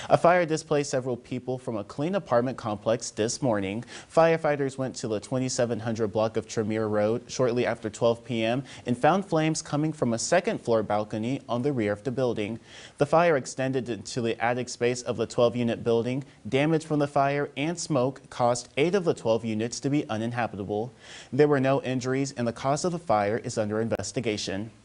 A fire displaced several people from a clean apartment complex this morning. Firefighters went to the 2700 block of Tremere Road shortly after 12 p.m. and found flames coming from a second-floor balcony on the rear of the building. The fire extended into the attic space of the 12-unit building. Damage from the fire and smoke caused 8 of the 12 units to be uninhabitable. There were no injuries, and the cause of the fire is under investigation.